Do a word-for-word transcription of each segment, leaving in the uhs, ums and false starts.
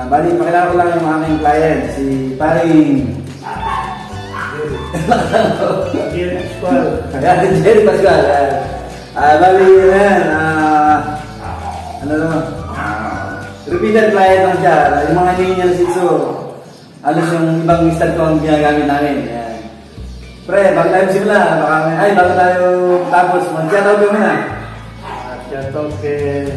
bali, pakilala ko lang yung aming client, si Paring Jerry Pascual. Ayan, Jerry Pascual. Ah, bali, yan, ah, ano naman, repeated client lang siya. Yung mga hingin niya na Shih Tzu, alos yung ibang stud ko ang ginagamit namin. Ayan. Pre, bago tayo simula, baka, ay, bago tayo tapos, mag-shoutout kami na. Shoutout kay...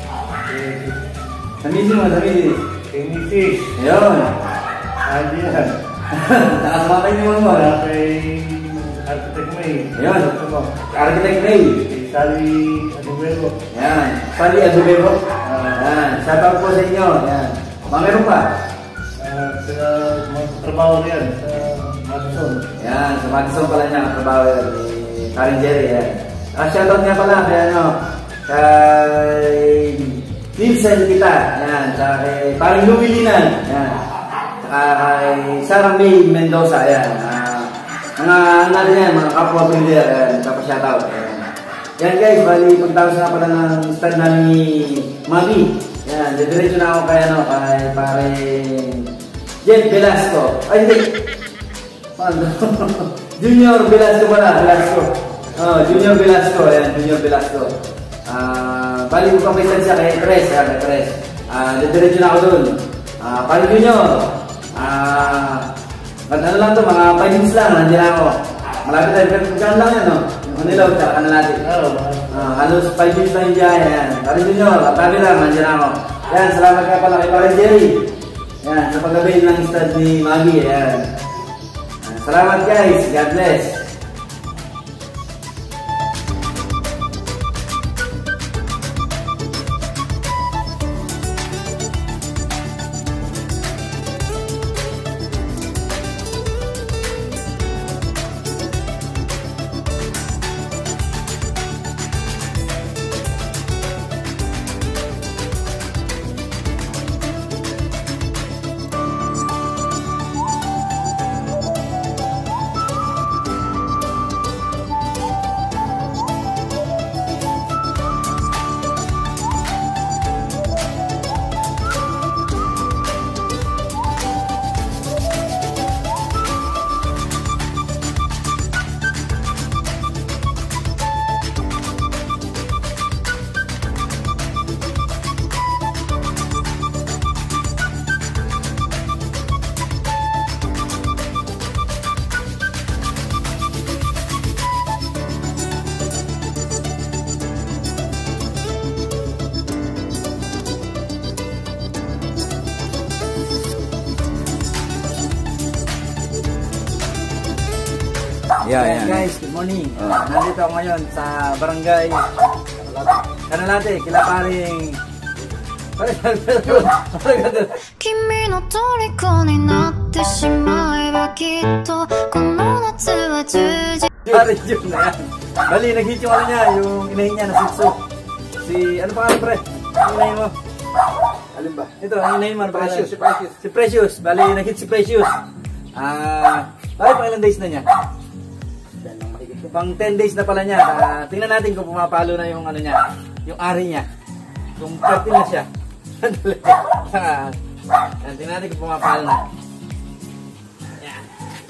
Samisi mo, samisi. Kay Nisis. Ayun. Adrian. Nakasama kayo mo mo. Kay Architect May. Ayun. Architect May. Kay Sally Adubero. Ayan. Sally Adubero. Ayan. Shoutout po sa inyo. Ayan. Mga meron pa? Sa mga trabaho riyan sa Madison. Ayan. Sa Madison pala niya katrabaho yan. Ni Karen Jerry. Ayan. Ah, shoutout niya pala. Kaya ano, kay Nielsen kita. Ayan. Sa kay Paring Louie Linan. Ayan. Saka kay Sarah May Mendoza. Ayan. Uh, mga ano natin yan, mga kapwa builder. Ayan. Kapag-shoutout. Ayan. Yan guys, bali pagtapos na pala ng stud na ni Mami. Yan, didiretso na ako kay ano, kay paring Jeff Velasco. Ay hindi. Paano? Junior Velasco pala, Velasco. Oh, Junior Velasco, yan, Junior Velasco. Ah, uh, bali ko kapitan siya kay Tres, yan, kay Tres. Ah, uh, didiretso na ako doon. Ah, uh, paring Junior. Ah, uh, ano lang to, mga five minutes lang, nandiyan ako. Malapit tayo, pero kung lang yan, no? Manilaw, tsaka na natin. Uh, halos five minutes lang yung biyahe. Yan. Parin Junior, tabi lang, nandiyan ako. Yan, salamat ka pala kay Parin Jerry. Yan, sa paggabayin ng stud ni Maggie. Yan. Uh, salamat guys, God bless. Yeah, yeah. Guys, good morning. Uh, nandito ako ngayon sa barangay Canalante, kila paring Kimi no toriko ni natte shimaeba kitto kono natsu wa juji. Paring yun na yan. Bali, nag-hit yung ano niya, yung inahin niya na Shih Tzu. Si, ano pangalan pre? Yung inahin mo? Alin ba? Ito, ang inahin mo, ano pangalan? Precious, si Precious. Si Precious, bali, nag-hit si Precious. Ah, bali, pang ilang days na niya? Pang ten days na pala niya. Uh, tingnan natin kung pumapalo na yung ano niya, yung ari niya. Kung fertile na siya. uh, tingnan natin kung pumapalo na. Yan.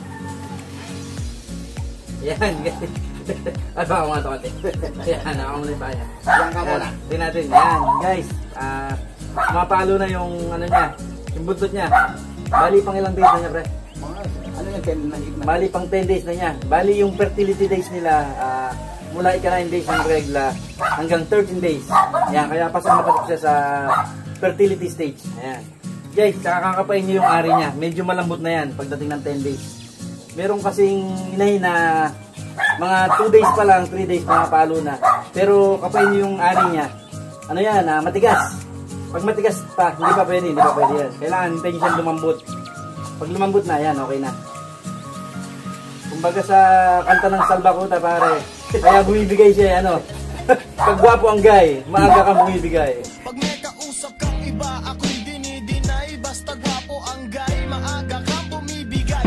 Yan. Ay baka mga tokote. Yan, nakamulit pa yan. Yan ka muna. Tingnan natin. Yan, guys. Uh, pumapalo na yung ano niya, yung buntot niya. Bali pang ilang days na niya, pre? Ano yung ten na higit na? Bali pang ten days na niya. Bali yung fertility days nila uh, mula ika nine days ng regla hanggang thirteen days. Yan, kaya pasok na pasok siya sa fertility stage. Ayan. Guys, saka kakapain niyo yung ari niya. Medyo malambot na yan pagdating ng ten days. Meron kasing inahin na mga two days pa lang, three days mga palo na. Pero kapain niyo yung ari niya. Ano yan, uh, matigas. Pag matigas pa, hindi pa pwede, hindi pa pwede yan. Kailangan hintayin siya lumambot. Pag lumambot na, yan, okay na. Kumbaga sa kanta ng Salbakuta, pare, kaya bumibigay siya, ano, pag gwapo ang guy, maaga kang bumibigay. Pag may kausap kang iba, ako'y dinidinay, basta gwapo ang guy, maaga kang bumibigay.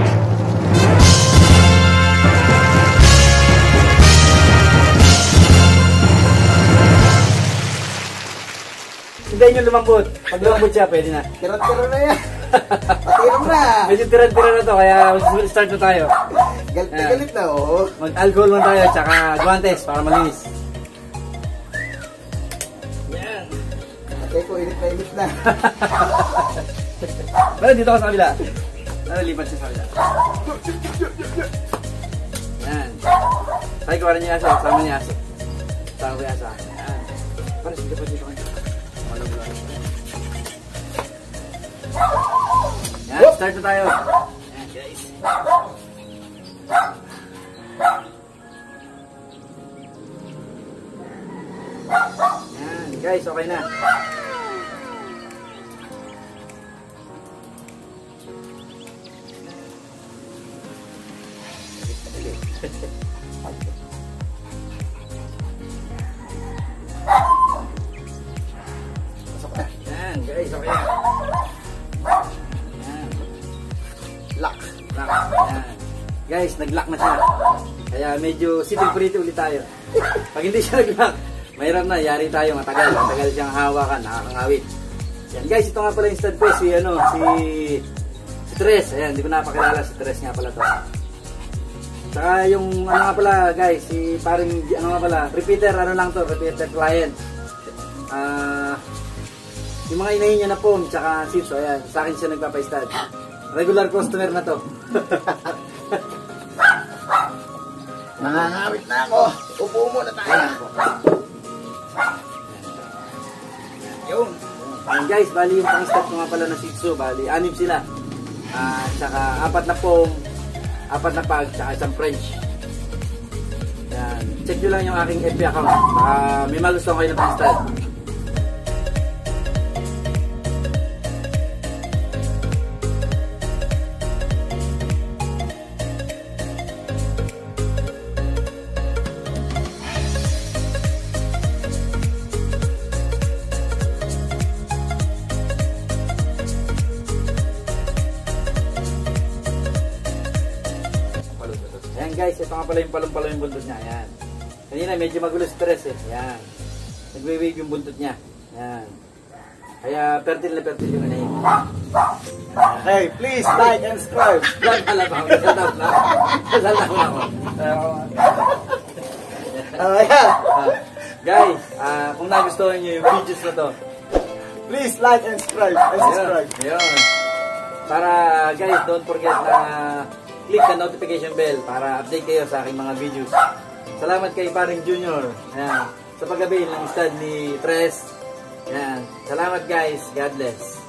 hintayin nyo lumambot. Pag lumambot siya, pwede na. Tira-tira na yan. Patiram na. Medyo tira-tira na to, kaya start na tayo. Galit na galit na, oh. Mag-alcohol man tayo, tsaka guantes para malinis. Yan. Okay ko, init na init na. Pero dito ka sa kabila. Nalilipat siya sa kabila. Yan. Tayo ko rin niya aso, sama niya aso. Sama ko yung aso. Yan. Parang sige pa dito kayo. Yan, start na tayo. Yan guys. Yan guys, okay na. Yan guys, okay na. Yan. Lock. Lock. Yan. Guys, nag-lock na siya. Kaya medyo sitting pretty ulit tayo. Pag hindi siya nag-lock, mahirap na, yari tayo, matagal. Matagal siyang hawakan, nakakangawit. Yan guys, ito nga pala yung stud press, si ano, si si Tres. Ayan, hindi ko napakilala, si Tres nga pala to. Saka yung ano nga pala guys, si paring ano nga pala, repeater, ano lang to, repeater client. Ah, uh, yung mga inahin niya na foam, tsaka seats, ayan, sa akin siya nagpapa-stud. Regular customer na to. Nangangawit na ako. Upo muna tayo. Yung. Ayan guys, bali yung pang-stud ko nga pala na Shih Tzu, bali anim sila. Ah, uh, tsaka apat na foam, apat na pag, tsaka isang French. Yan. Check nyo lang yung aking F B account. Baka may magustuhan kayo na pang-stud. Ayan guys, ito nga pala yung palong-palong yung buntot niya. Ayan. Kanina medyo magulo stress eh. Ayan. Nagwe-wave yung buntot niya. Ayan. Kaya fertile na fertile yung anayin. Hey, please like and subscribe. Lang pala ba? Kasal na ako. Kasal na ako na ako. Oh, yeah. Ah, guys, ah, kung nagustuhan nyo yung videos na to, Please like and subscribe. And subscribe. Ayun. Para guys, don't forget na click the notification bell para update kayo sa aking mga videos. Salamat kay Paring Junior. Ayan. Sa paggabi ng stud ni Tres. Ayan. Salamat guys. God bless.